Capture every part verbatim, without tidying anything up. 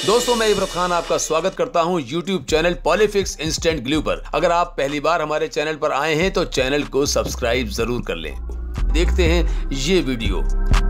दोस्तों, मैं इब्रात खान आपका स्वागत करता हूं YouTube channel Polyfix instant glue पर। अगर आप पहली बार हमारे चैनल पर आए हैं तो चैनल को सब्सक्राइब जरूर कर लें। देखते हैं ये वीडियो।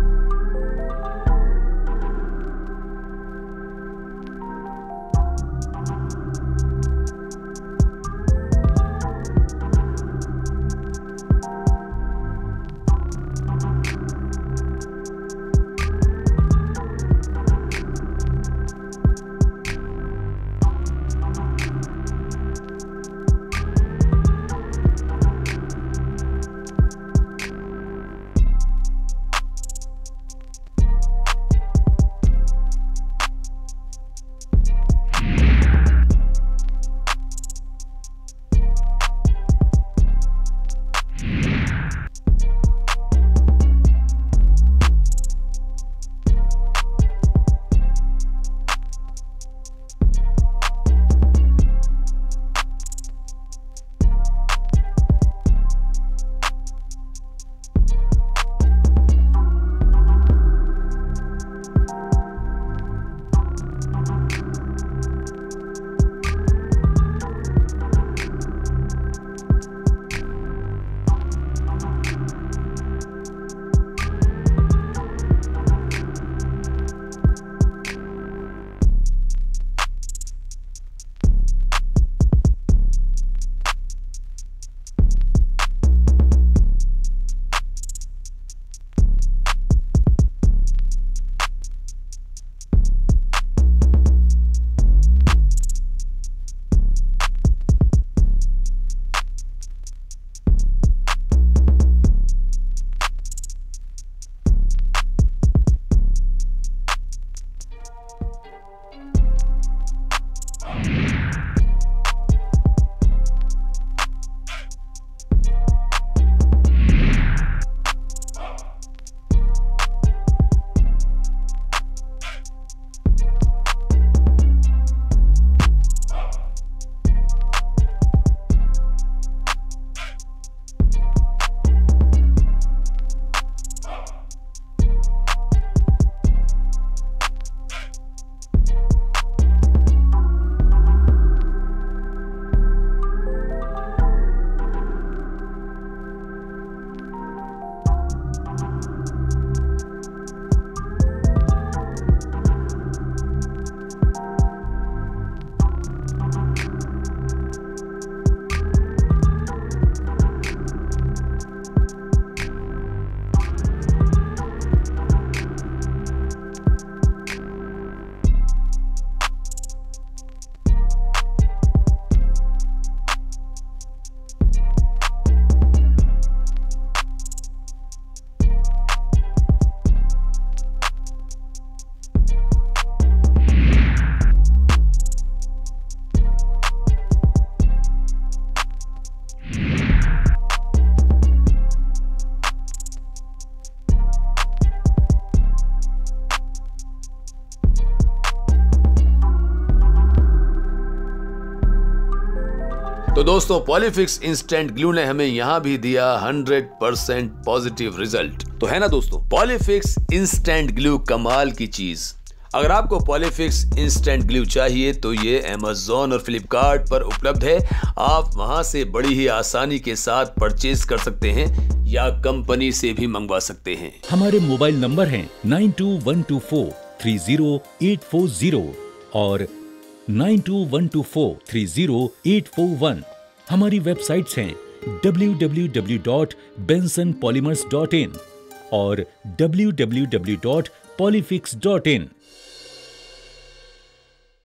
तो दोस्तों, पॉलीफिक्स इंस्टेंट ग्लू ने हमें यहाँ भी दिया हंड्रेड परसेंट पॉजिटिव रिजल्ट। तो है ना दोस्तों, पॉलीफिक्स इंस्टेंट ग्लू कमाल की चीज। अगर आपको पॉलीफिक्स इंस्टेंट ग्लू चाहिए तो ये अमेज़न और फ्लिपकार्ट पर उपलब्ध है। आप वहां से बड़ी ही आसानी के साथ परचेज कर सकते हैं या कंपनी से भी मंगवा सकते हैं। हमारे मोबाइल नंबर हैं nine two one two four three zero eight four zero और nine two one two four three zero eight four one. हमारी वेबसाइट्स हैं W W W dot Benson polymers dot in और W W W dot Polyfix dot इन।